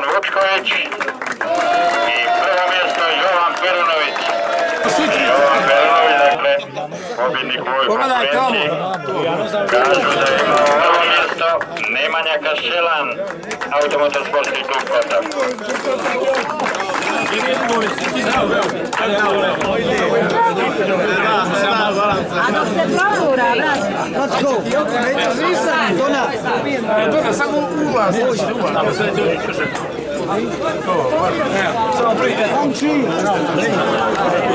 Vučković i prvo mjesto Jovan Perunović. Jovan Perunović, dakle, pobjednik u ovoj konkurenciji. Kažu da je imao prvo mjesto Nemanja Kaščelan, Automotorsportski klub Kotor. A dok se provura, brat. Dona, samo ulaz. Samo prije.